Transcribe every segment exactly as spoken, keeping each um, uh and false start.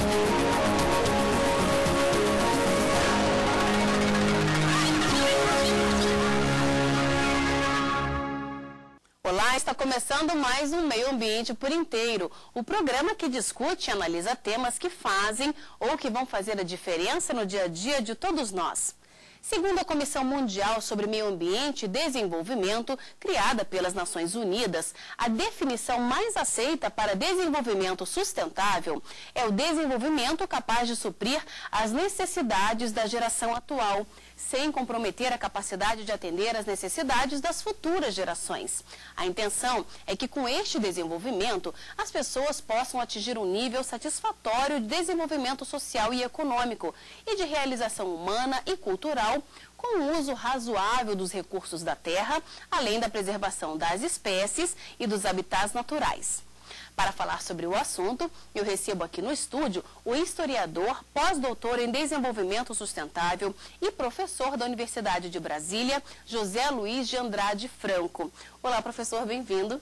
Olá, está começando mais um Meio Ambiente por Inteiro, o programa que discute e analisa temas que fazem ou que vão fazer a diferença no dia a dia de todos nós. Segundo a Comissão Mundial sobre Meio Ambiente e Desenvolvimento, criada pelas Nações Unidas, a definição mais aceita para desenvolvimento sustentável é o desenvolvimento capaz de suprir as necessidades da geração atual, sem comprometer a capacidade de atender às necessidades das futuras gerações. A intenção é que com este desenvolvimento, as pessoas possam atingir um nível satisfatório de desenvolvimento social e econômico e de realização humana e cultural, com o uso razoável dos recursos da terra, além da preservação das espécies e dos habitats naturais. Para falar sobre o assunto, eu recebo aqui no estúdio o historiador, pós-doutor em desenvolvimento sustentável e professor da Universidade de Brasília, José Luiz de Andrade Franco. Olá, professor, bem-vindo.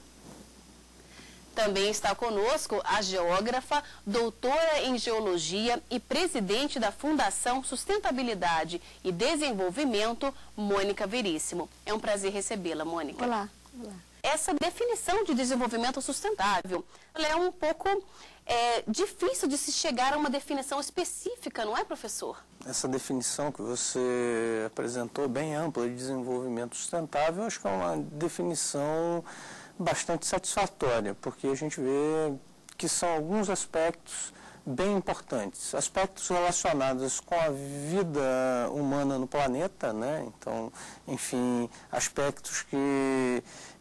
Também está conosco a geógrafa, doutora em geologia e presidente da Fundação Sustentabilidade e Desenvolvimento, Mônica Veríssimo. É um prazer recebê-la, Mônica. Olá. Olá. Essa definição de desenvolvimento sustentável, ela é um pouco é, difícil de se chegar a uma definição específica, não é, professor? Essa definição que você apresentou, bem ampla, de desenvolvimento sustentável, acho que é uma definição bastante satisfatória, porque a gente vê que são alguns aspectos bem importantes, aspectos relacionados com a vida humana no planeta, né? Então, enfim, aspectos que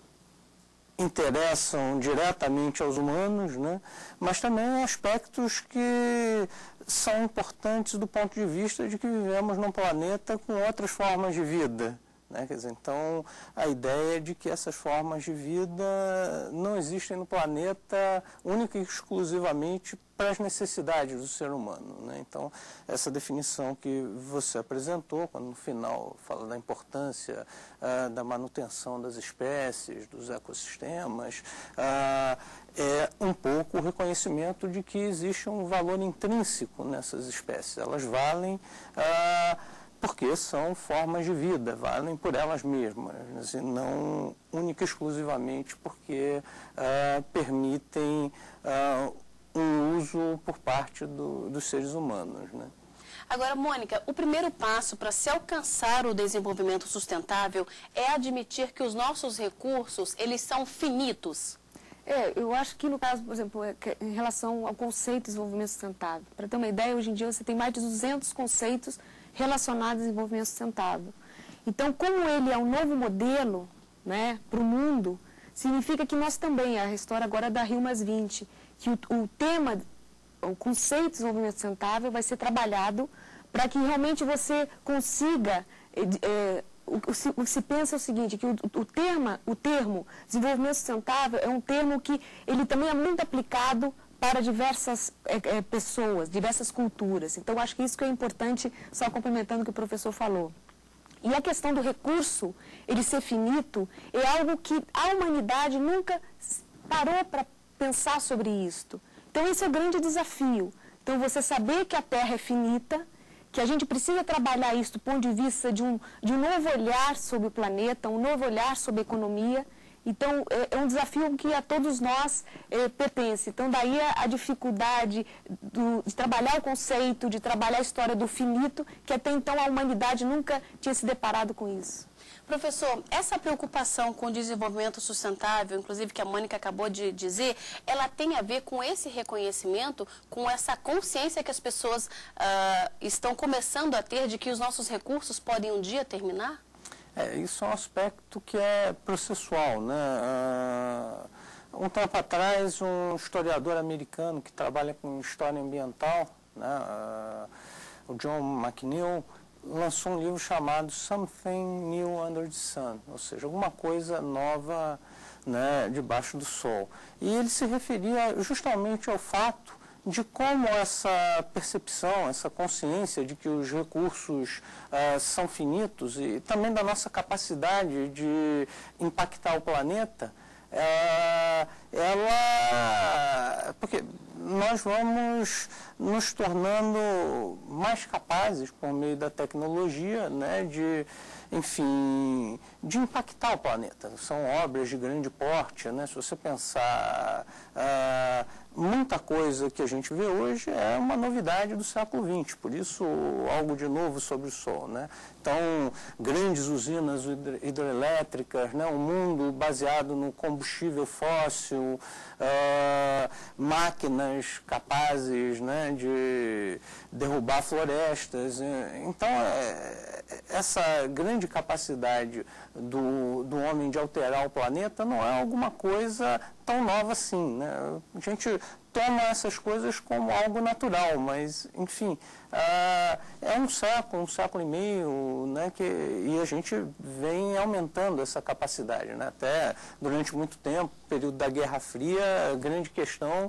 interessam diretamente aos humanos, né? Mas também aspectos que são importantes do ponto de vista de que vivemos num planeta com outras formas de vida, né? Quer dizer, então, a ideia de que essas formas de vida não existem no planeta única e exclusivamente para as necessidades do ser humano, né? Então, essa definição que você apresentou, quando no final fala da importância ah, da manutenção das espécies, dos ecossistemas, ah, é um pouco o reconhecimento de que existe um valor intrínseco nessas espécies. Elas valem ah, porque são formas de vida, valem por elas mesmas, e não única e exclusivamente porque ah, permitem ah, um uso por parte do, dos seres humanos, né? Agora, Mônica, o primeiro passo para se alcançar o desenvolvimento sustentável é admitir que os nossos recursos, eles são finitos. É, eu acho que no caso, por exemplo, em relação ao conceito de desenvolvimento sustentável, para ter uma ideia, hoje em dia você tem mais de duzentos conceitos relacionados ao desenvolvimento sustentável. Então, como ele é um novo modelo, né, para o mundo, significa que nós também, a história agora da Rio mais vinte, que o, o tema, o conceito de desenvolvimento sustentável vai ser trabalhado para que realmente você consiga, é, o, o, se, o que se pensa é o seguinte, que o, o, termo, o termo desenvolvimento sustentável é um termo que ele também é muito aplicado para diversas é, é, pessoas, diversas culturas. Então, acho que isso que é importante, só complementando o que o professor falou. E a questão do recurso, ele ser finito, é algo que a humanidade nunca parou para pensar sobre isto. Então, esse é o grande desafio. Então, você saber que a Terra é finita, que a gente precisa trabalhar isso do ponto de vista de um, de um novo olhar sobre o planeta, um novo olhar sobre a economia. Então, é, é um desafio que a todos nós é, pertence. Então, daí a, a dificuldade do, de trabalhar o conceito, de trabalhar a história do finito, que até então a humanidade nunca tinha se deparado com isso. Professor, essa preocupação com o desenvolvimento sustentável, inclusive que a Mônica acabou de dizer, ela tem a ver com esse reconhecimento, com essa consciência que as pessoas uh, estão começando a ter de que os nossos recursos podem um dia terminar? É, isso é um aspecto que é processual, né? Uh, um tempo atrás, um historiador americano que trabalha com história ambiental, né, uh, o John McNeill, lançou um livro chamado Something New Under the Sun, ou seja, alguma coisa nova, né, debaixo do sol. E ele se referia justamente ao fato de como essa percepção, essa consciência de que os recursos uh, são finitos e também da nossa capacidade de impactar o planeta, uh, ela... porque nós vamos nos tornando mais capazes, por meio da tecnologia, né, de, enfim, de impactar o planeta. São obras de grande porte, né? Se você pensar, ah, muita coisa que a gente vê hoje é uma novidade do século vinte, por isso algo de novo sobre o Sol, né? Então, grandes usinas hidroelétricas, né? Um mundo baseado no combustível fóssil, ah, máquinas capazes, né, de derrubar florestas. Então, é, essa grande capacidade do, do homem de alterar o planeta não é alguma coisa tão nova assim, né? A gente toma essas coisas como algo natural, mas, enfim, ah, é um século, um século e meio, né, que, e a gente vem aumentando essa capacidade, né? Até durante muito tempo, período da Guerra Fria, a grande questão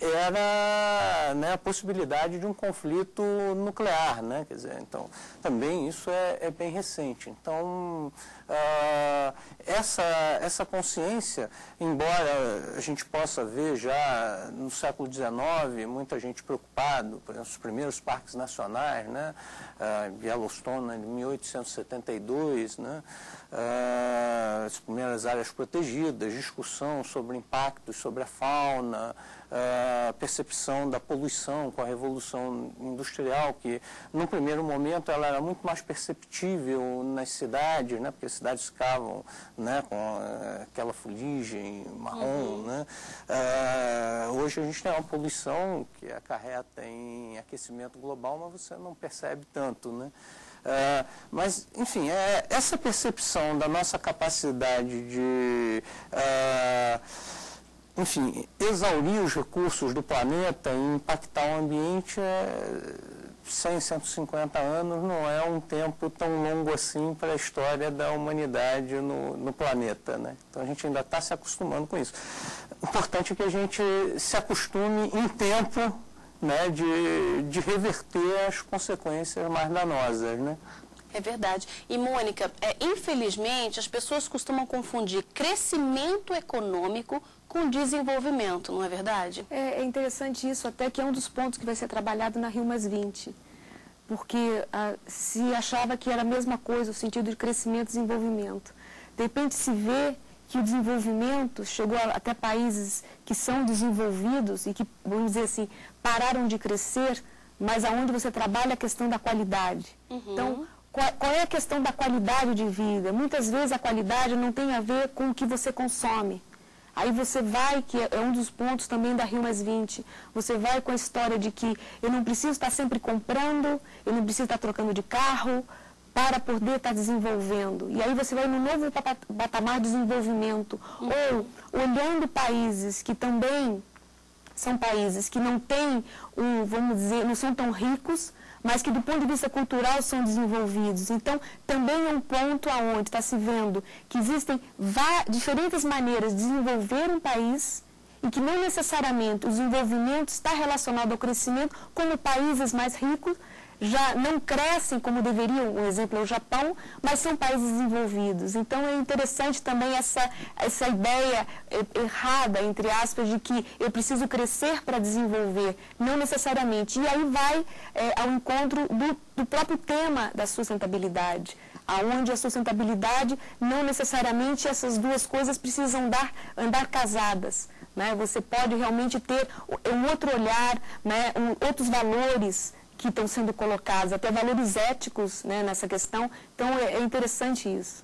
era, né, a possibilidade de um conflito nuclear, né? Quer dizer, então, também isso é, é bem recente. Então, ah, essa, essa consciência, embora a gente possa ver já no século dezenove, muita gente preocupado, por exemplo, os primeiros parques nacionais, né? Uh, Yellowstone, em mil oitocentos e setenta e dois, né? Uh, as primeiras áreas protegidas, discussão sobre impactos sobre a fauna, a percepção da poluição com a Revolução Industrial, que, num primeiro momento, ela era muito mais perceptível nas cidades, né, porque as cidades ficavam, né, com uh, aquela fuligem marrom. Uhum. Né. Uh, hoje a gente tem uma poluição que acarreta em aquecimento global, mas você não percebe tanto, né. Uh, mas, enfim, é essa percepção da nossa capacidade de... Uh, enfim, exaurir os recursos do planeta e impactar o ambiente, é, cem, cento e cinquenta anos não é um tempo tão longo assim para a história da humanidade no, no planeta, né? Então a gente ainda está se acostumando com isso. O importante é que a gente se acostume em tempo, né, de, de reverter as consequências mais danosas, né? É verdade. E, Mônica, é, infelizmente, as pessoas costumam confundir crescimento econômico com desenvolvimento, não é verdade? É, é interessante isso, até que é um dos pontos que vai ser trabalhado na Rio mais vinte. Porque ah, se achava que era a mesma coisa, o sentido de crescimento e desenvolvimento. De repente se vê que o desenvolvimento chegou a, até países que são desenvolvidos e que, vamos dizer assim, pararam de crescer, mas aonde você trabalha a questão da qualidade. Uhum. Então, qual, qual é a questão da qualidade de vida? Muitas vezes a qualidade não tem a ver com o que você consome. Aí você vai, que é um dos pontos também da Rio mais vinte, você vai com a história de que eu não preciso estar sempre comprando, eu não preciso estar trocando de carro para poder estar desenvolvendo. E aí você vai no novo patamar de desenvolvimento. Uhum. Ou olhando países que também são países que não têm, um, vamos dizer, não são tão ricos, mas que do ponto de vista cultural são desenvolvidos. Então, também é um ponto aonde está se vendo que existem diferentes maneiras de desenvolver um país e que não necessariamente o desenvolvimento está relacionado ao crescimento, como países mais ricos já não crescem como deveriam, um exemplo é o Japão, mas são países desenvolvidos. Então é interessante também essa, essa ideia errada, entre aspas, de que eu preciso crescer para desenvolver, não necessariamente. E aí vai é, ao encontro do, do próprio tema da sustentabilidade, aonde a sustentabilidade não necessariamente essas duas coisas precisam andar, andar casadas. Né? Você pode realmente ter um outro olhar, né? um, outros valores que estão sendo colocados, até valores éticos, né, nessa questão. Então, é, é interessante isso.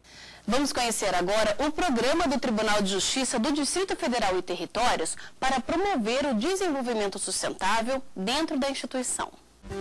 Vamos conhecer agora o programa do Tribunal de Justiça do Distrito Federal e Territórios para promover o desenvolvimento sustentável dentro da instituição.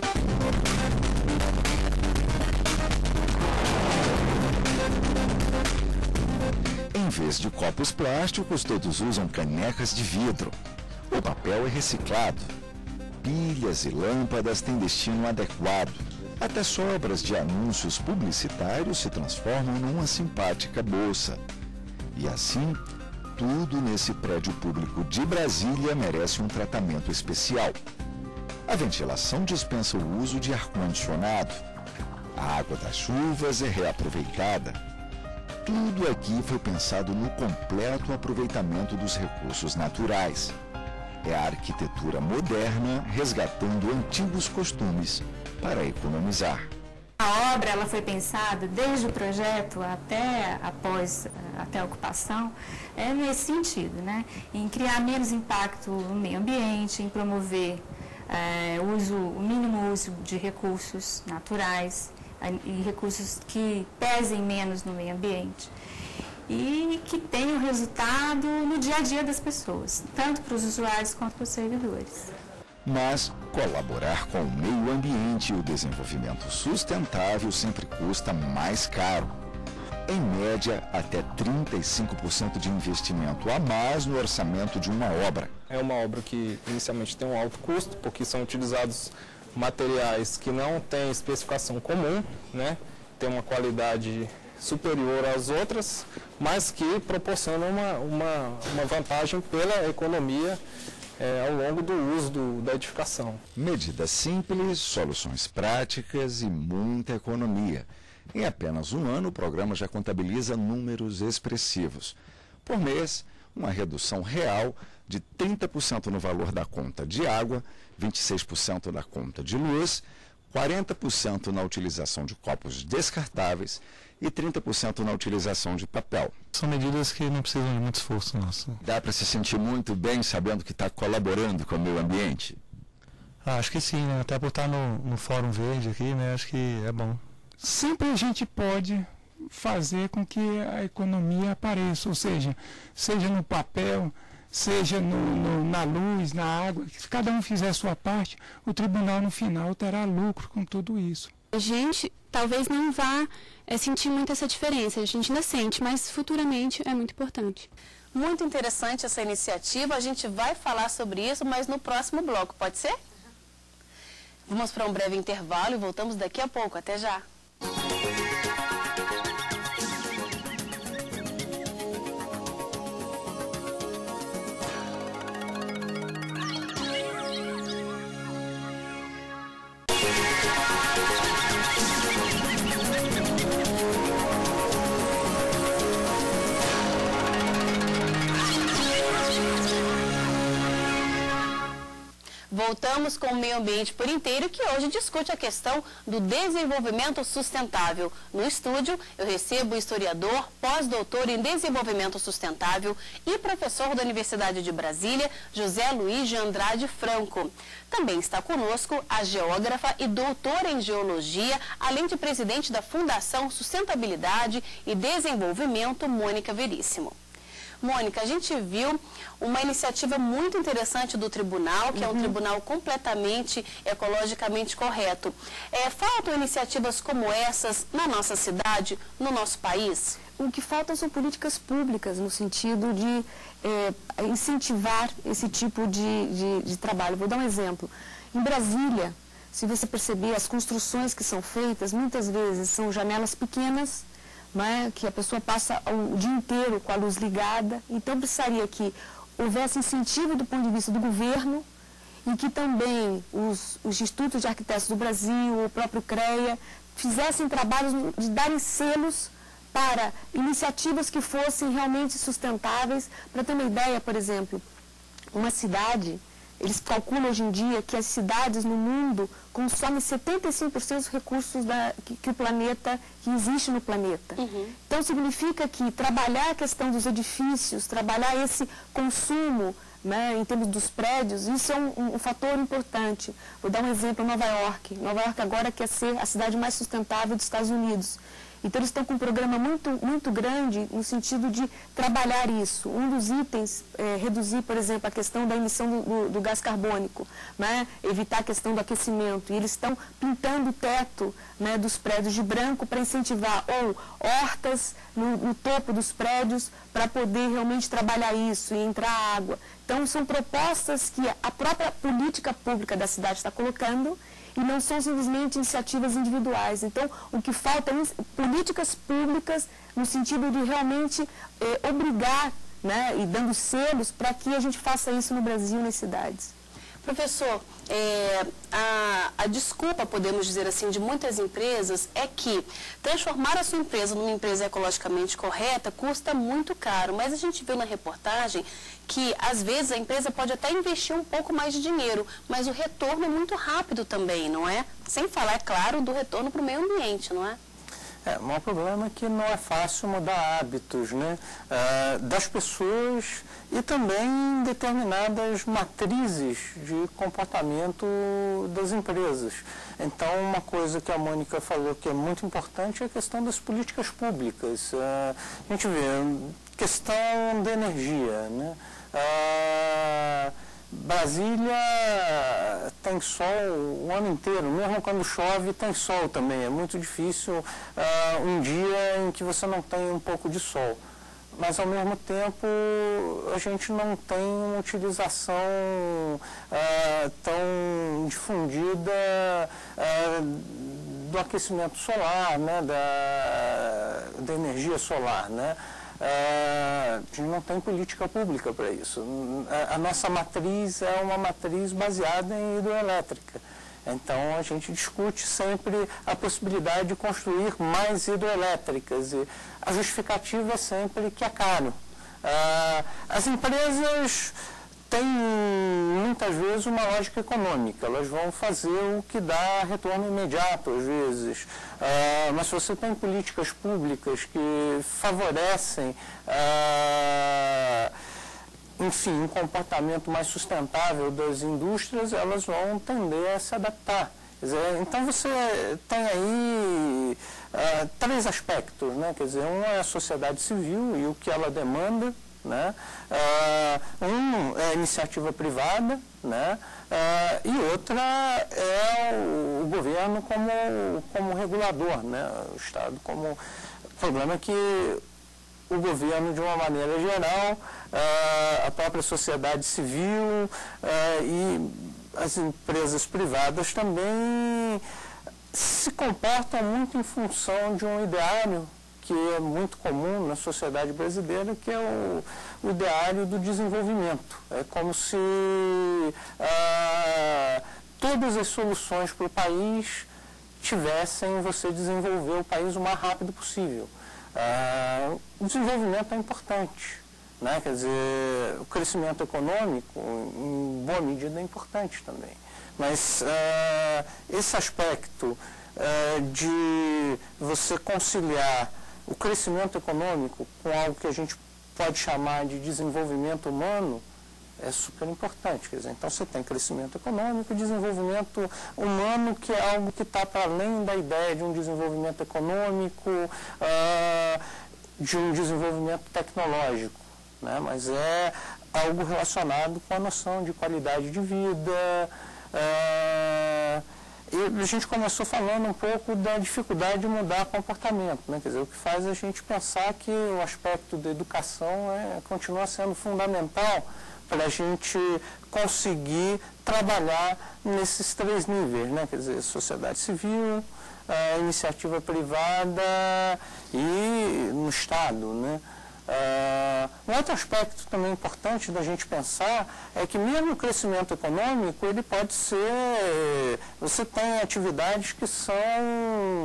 Em vez de copos plásticos, todos usam canecas de vidro. O papel é reciclado. Pilhas e lâmpadas têm destino adequado. Até sobras de anúncios publicitários se transformam numa simpática bolsa. E assim, tudo nesse prédio público de Brasília merece um tratamento especial. A ventilação dispensa o uso de ar-condicionado. A água das chuvas é reaproveitada. Tudo aqui foi pensado no completo aproveitamento dos recursos naturais. É a arquitetura moderna resgatando antigos costumes para economizar. A obra ela foi pensada desde o projeto até após até a ocupação, é nesse sentido, né? Em criar menos impacto no meio ambiente, em promover é, uso, o mínimo uso de recursos naturais e recursos que pesem menos no meio ambiente e que tenham resultado no dia a dia das pessoas, tanto para os usuários quanto para os servidores. Mas colaborar com o meio ambiente e o desenvolvimento sustentável sempre custa mais caro. Em média, até trinta e cinco por cento de investimento a mais no orçamento de uma obra. É uma obra que inicialmente tem um alto custo, porque são utilizados materiais que não têm especificação comum, né? Tem uma qualidade superior às outras, mas que proporcionam uma, uma, uma vantagem pela economia É, ao longo do uso do, da edificação. Medidas simples, soluções práticas e muita economia. Em apenas um ano, o programa já contabiliza números expressivos. Por mês, uma redução real de trinta por cento no valor da conta de água, vinte e seis por cento da conta de luz, quarenta por cento na utilização de copos descartáveis e trinta por cento na utilização de papel. São medidas que não precisam de muito esforço nosso. Dá para se sentir muito bem sabendo que está colaborando com o meio ambiente? Ah, acho que sim, né? Até por estar no, no Fórum Verde aqui, né? Acho que é bom. Sempre a gente pode fazer com que a economia apareça, ou seja, seja no papel, seja no, no, na luz, na água, se cada um fizer a sua parte, o tribunal no final terá lucro com tudo isso. A gente talvez não vá é, sentir muito essa diferença, a gente ainda sente, mas futuramente é muito importante. Muito interessante essa iniciativa, a gente vai falar sobre isso, mas no próximo bloco, pode ser? Vamos para um breve intervalo e voltamos daqui a pouco, até já! Voltamos com o meio ambiente por inteiro, que hoje discute a questão do desenvolvimento sustentável. No estúdio, eu recebo o historiador, pós-doutor em desenvolvimento sustentável e professor da Universidade de Brasília, José Luiz de Andrade Franco. Também está conosco a geógrafa e doutora em geologia, além de presidente da Fundação Sustentabilidade e Desenvolvimento, Mônica Veríssimo. Mônica, a gente viu uma iniciativa muito interessante do tribunal, que uhum. é um tribunal completamente ecologicamente correto. É, faltam iniciativas como essas na nossa cidade, no nosso país? O que falta são políticas públicas, no sentido de é, incentivar esse tipo de, de, de trabalho. Vou dar um exemplo. Em Brasília, se você perceber, as construções que são feitas, muitas vezes são janelas pequenas, né, que a pessoa passa o dia inteiro com a luz ligada. Então, precisaria que houvesse incentivo do ponto de vista do governo e que também os, os institutos de arquitetos do Brasil, o próprio CREA, fizessem trabalhos de darem selos para iniciativas que fossem realmente sustentáveis. Para ter uma ideia, por exemplo, uma cidade, eles calculam hoje em dia que as cidades no mundo consomem setenta e cinco por cento dos recursos da, que, que o planeta, que existe no planeta. Uhum. Então, significa que trabalhar a questão dos edifícios, trabalhar esse consumo, né, em termos dos prédios, isso é um, um, um fator importante. Vou dar um exemplo, Nova York. Nova York agora quer ser a cidade mais sustentável dos Estados Unidos. Então, eles estão com um programa muito, muito grande no sentido de trabalhar isso. Um dos itens é reduzir, por exemplo, a questão da emissão do, do, do gás carbônico, né? Evitar a questão do aquecimento. E eles estão pintando o teto, né, dos prédios de branco para incentivar ou hortas no, no topo dos prédios para poder realmente trabalhar isso e entrar água. Então, são propostas que a própria política pública da cidade está colocando e não são simplesmente iniciativas individuais. Então, o que falta é políticas públicas no sentido de realmente eh, obrigar, né, e dando selos para que a gente faça isso no Brasil, nas cidades. Professor, é, a, a desculpa, podemos dizer assim, de muitas empresas é que transformar a sua empresa numa empresa ecologicamente correta custa muito caro, mas a gente viu na reportagem que, às vezes, a empresa pode até investir um pouco mais de dinheiro, mas o retorno é muito rápido também, não é? Sem falar, é claro, do retorno para o meio ambiente, não é? É, o problema é que não é fácil mudar hábitos, né, ah, das pessoas e também determinadas matrizes de comportamento das empresas. Então, uma coisa que a Mônica falou que é muito importante é a questão das políticas públicas. Ah, a gente vê questão da energia, né? Ah, Brasília tem sol o ano inteiro, mesmo quando chove tem sol também. É muito difícil uh, um dia em que você não tem um pouco de sol. Mas, ao mesmo tempo, a gente não tem uma utilização uh, tão difundida uh, do aquecimento solar, né, da, da energia solar, né? Uh, a gente não tem política pública para isso. A, a nossa matriz é uma matriz baseada em hidroelétrica. Então, a gente discute sempre a possibilidade de construir mais hidroelétricas. E a justificativa é sempre que é caro. Uh, as empresas têm, muitas vezes, uma lógica econômica. Elas vão fazer o que dá retorno imediato, às vezes. Uh, mas se você tem políticas públicas que favorecem, uh, enfim, um comportamento mais sustentável das indústrias, elas vão tender a se adaptar. Quer dizer, então você tem aí uh, três aspectos, né? Quer dizer, um é a sociedade civil e o que ela demanda, né? Uh, um é a iniciativa privada, né? Uh, e outra é o, o governo como, como regulador, né? O Estado como... O problema é que o governo, de uma maneira geral, uh, a própria sociedade civil uh, e as empresas privadas também se comportam muito em função de um ideário que é muito comum na sociedade brasileira, que é o, o ideário do desenvolvimento. É como se ah, todas as soluções para o país tivessem você desenvolver o país o mais rápido possível. Ah, o desenvolvimento é importante, né? Quer dizer, o crescimento econômico, em boa medida, é importante também. Mas ah, esse aspecto ah, de você conciliar o crescimento econômico com algo que a gente pode chamar de desenvolvimento humano é super importante. Quer dizer, então você tem crescimento econômico e desenvolvimento humano, que é algo que está para além da ideia de um desenvolvimento econômico, uh, de um desenvolvimento tecnológico, né? Mas é algo relacionado com a noção de qualidade de vida. Uh, E a gente começou falando um pouco da dificuldade de mudar comportamento, né? Quer dizer, o que faz a gente pensar que o aspecto da educação é, continua sendo fundamental para a gente conseguir trabalhar nesses três níveis, né? Quer dizer, sociedade civil, a iniciativa privada e no Estado, né? Uh, um outro aspecto também importante da gente pensar é que mesmo o crescimento econômico, ele pode ser, você tem atividades que são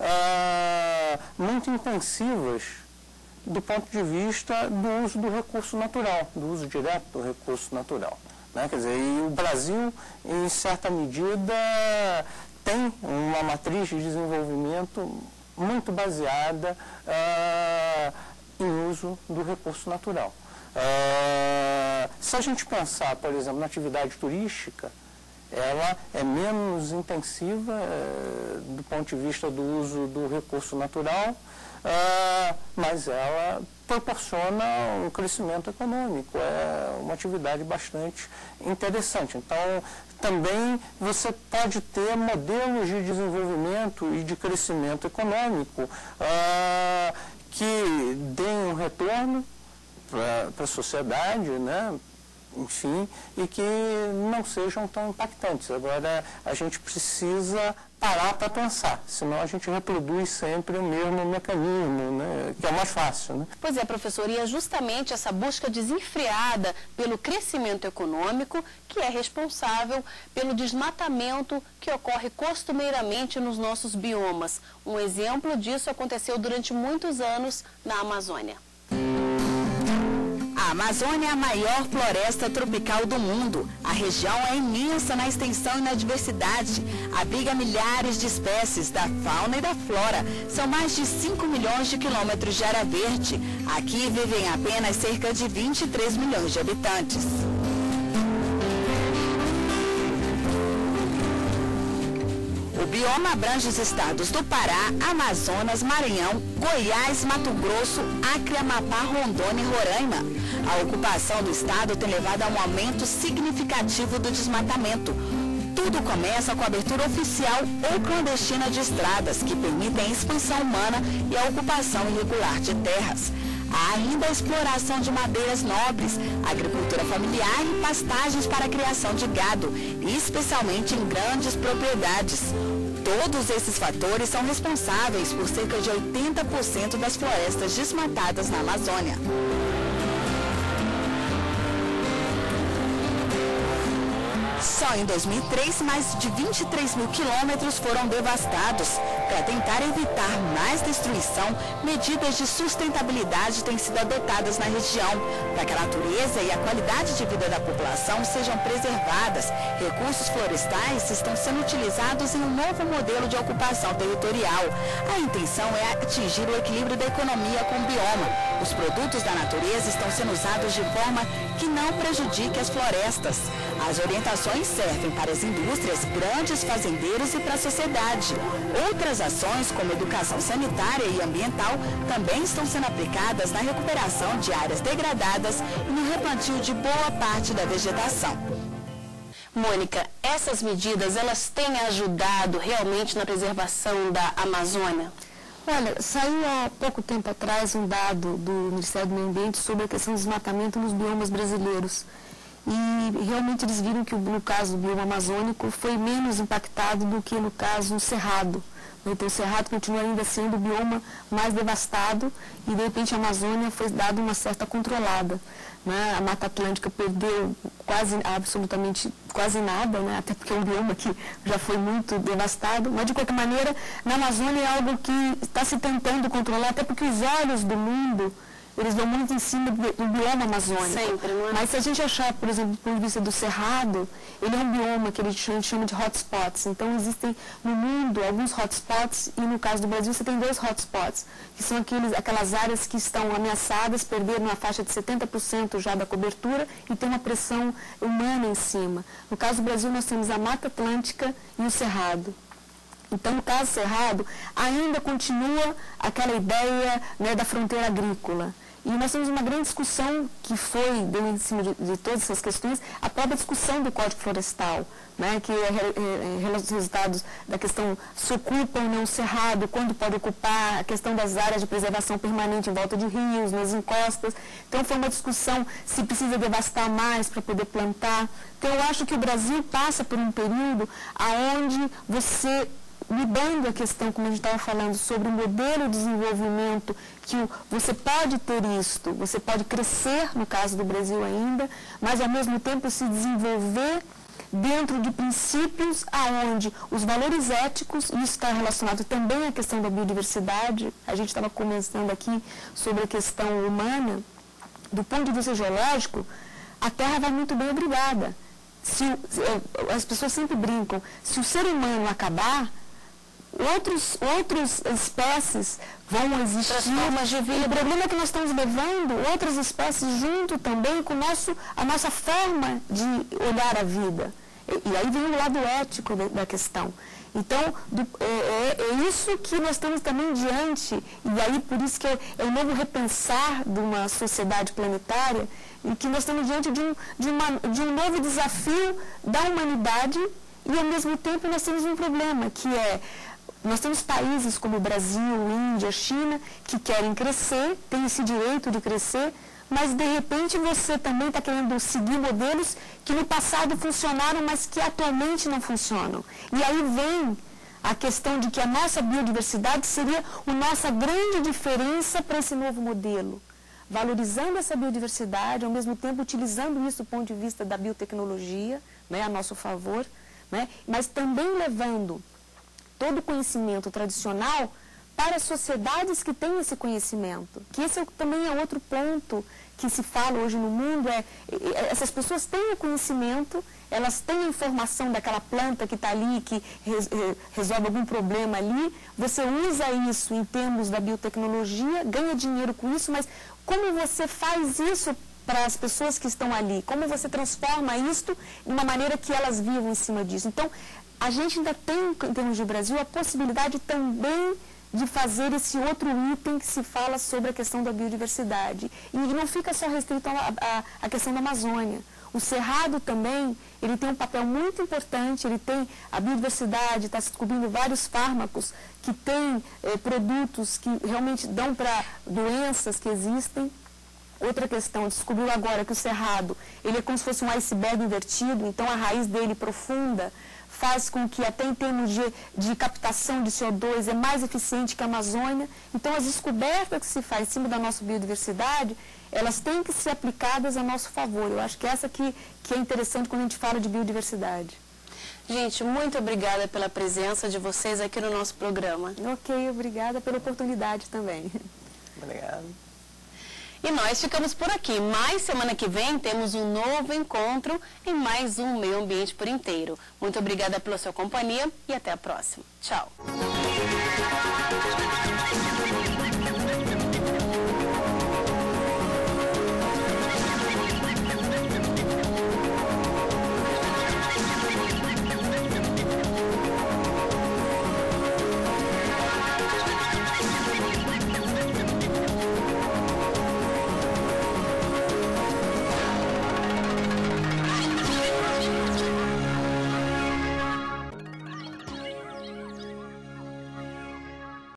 uh, muito intensivas do ponto de vista do uso do recurso natural, do uso direto do recurso natural, né? Quer dizer, e o Brasil, em certa medida, tem uma matriz de desenvolvimento muito baseada uh, em uso do recurso natural. Uh, se a gente pensar, por exemplo, na atividade turística, ela é menos intensiva uh, do ponto de vista do uso do recurso natural, uh, mas ela proporciona um crescimento econômico, é uma atividade bastante interessante. Então, também você pode ter modelos de desenvolvimento e de crescimento econômico uh, que deem um retorno para a sociedade, né? enfim, e que não sejam tão impactantes. Agora, a gente precisa parar para pensar, senão a gente reproduz sempre o mesmo mecanismo, né, que é o mais fácil. Né? Pois é, professor, e é justamente essa busca desenfreada pelo crescimento econômico que é responsável pelo desmatamento que ocorre costumeiramente nos nossos biomas. Um exemplo disso aconteceu durante muitos anos na Amazônia. A Amazônia é a maior floresta tropical do mundo. A região é imensa na extensão e na diversidade. Abriga milhares de espécies da fauna e da flora. São mais de cinco milhões de quilômetros de área verde. Aqui vivem apenas cerca de vinte e três milhões de habitantes. O bioma abrange os estados do Pará, Amazonas, Maranhão, Goiás, Mato Grosso, Acre, Amapá, Rondônia e Roraima. A ocupação do estado tem levado a um aumento significativo do desmatamento. Tudo começa com a abertura oficial ou clandestina de estradas, que permitem a expansão humana e a ocupação irregular de terras. Há ainda a exploração de madeiras nobres, agricultura familiar e pastagens para a criação de gado, especialmente em grandes propriedades. Todos esses fatores são responsáveis por cerca de oitenta por cento das florestas desmatadas na Amazônia. Só em dois mil e três, mais de vinte e três mil quilômetros foram devastados. Para tentar evitar mais destruição, medidas de sustentabilidade têm sido adotadas na região, para que a natureza e a qualidade de vida da população sejam preservadas. Recursos florestais estão sendo utilizados em um novo modelo de ocupação territorial. A intenção é atingir o equilíbrio da economia com o bioma. Os produtos da natureza estão sendo usados de forma que não prejudique as florestas. As orientações servem para as indústrias, grandes fazendeiros e para a sociedade. Outras ações, como educação sanitária e ambiental, também estão sendo aplicadas na recuperação de áreas degradadas e no replantio de boa parte da vegetação. Mônica, essas medidas, elas têm ajudado realmente na preservação da Amazônia? Olha, saiu há pouco tempo atrás um dado do Ministério do Meio Ambiente sobre a questão do desmatamento nos biomas brasileiros. E realmente eles viram que no caso do bioma amazônico foi menos impactado do que no caso do Cerrado. Então o Cerrado continua ainda sendo o bioma mais devastado e de repente a Amazônia foi dada uma certa controlada. Né? A Mata Atlântica perdeu quase, absolutamente quase nada, né? Até porque é um bioma que já foi muito devastado, mas de qualquer maneira na Amazônia é algo que está se tentando controlar, até porque os olhos do mundo eles vão muito em cima do, do bioma amazônico. Sempre, não é? Mas se a gente achar, por exemplo, do ponto de vista do Cerrado, ele é um bioma que a gente chama de hotspots. Então, existem no mundo alguns hotspots e no caso do Brasil você tem dois hotspots, que são aqueles, aquelas áreas que estão ameaçadas, perderam uma faixa de setenta por cento já da cobertura e tem uma pressão humana em cima. No caso do Brasil, nós temos a Mata Atlântica e o Cerrado. Então, no caso Cerrado, ainda continua aquela ideia, né, da fronteira agrícola. E nós temos uma grande discussão que foi, deu em cima de, de todas essas questões, a própria discussão do Código Florestal, né, que é, é, é os resultados da questão se ocupa ou não o cerrado, quando pode ocupar, a questão das áreas de preservação permanente em volta de rios, nas encostas. Então, foi uma discussão se precisa devastar mais para poder plantar. Então, eu acho que o Brasil passa por um período onde você, mudando a questão, como a gente estava falando, sobre o modelo de desenvolvimento, que você pode ter isto, você pode crescer, no caso do Brasil ainda, mas ao mesmo tempo se desenvolver dentro de princípios aonde os valores éticos, isso está relacionado também à questão da biodiversidade, a gente estava começando aqui sobre a questão humana, do ponto de vista geológico, a Terra vai muito bem, obrigada. Se, as pessoas sempre brincam, se o ser humano acabar, Outros, outras espécies vão existir, formas de vida. O problema é que nós estamos levando outras espécies junto também com o nosso, a nossa forma de olhar a vida. E, e aí vem o lado ético de, da questão. Então, do, é, é, é isso que nós estamos também diante, e aí por isso que é, é o novo repensar de uma sociedade planetária, e que nós estamos diante de um, de, uma, de um novo desafio da humanidade, e ao mesmo tempo nós temos um problema, que é nós temos países como o Brasil, Índia, China, que querem crescer, têm esse direito de crescer, mas de repente você também está querendo seguir modelos que no passado funcionaram, mas que atualmente não funcionam. E aí vem a questão de que a nossa biodiversidade seria a nossa grande diferença para esse novo modelo. Valorizando essa biodiversidade, ao mesmo tempo utilizando isso do ponto de vista da biotecnologia, né, a nosso favor, né, mas também levando todo o conhecimento tradicional para as sociedades que têm esse conhecimento. Que esse é, também é outro ponto que se fala hoje no mundo, é, é essas pessoas têm o conhecimento, elas têm a informação daquela planta que está ali, que res, resolve algum problema ali, você usa isso em termos da biotecnologia, ganha dinheiro com isso, mas como você faz isso para as pessoas que estão ali? Como você transforma isto de uma maneira que elas vivam em cima disso? Então, a gente ainda tem, em termos de Brasil, a possibilidade também de fazer esse outro item que se fala sobre a questão da biodiversidade. E não fica só restrito à questão da Amazônia. O Cerrado também, ele tem um papel muito importante, ele tem a biodiversidade, está se descobrindo vários fármacos que têm eh, produtos que realmente dão para doenças que existem. Outra questão, descobriu agora que o Cerrado, ele é como se fosse um iceberg invertido, então a raiz dele profunda faz com que até em termos de, de captação de C O dois é mais eficiente que a Amazônia. Então as descobertas que se faz em cima da nossa biodiversidade, elas têm que ser aplicadas a nosso favor. Eu acho que essa que, que é interessante quando a gente fala de biodiversidade. Gente, muito obrigada pela presença de vocês aqui no nosso programa. Ok, obrigada pela oportunidade também. Obrigado. E nós ficamos por aqui, mas semana que vem temos um novo encontro em mais um Meio Ambiente por Inteiro. Muito obrigada pela sua companhia e até a próxima. Tchau.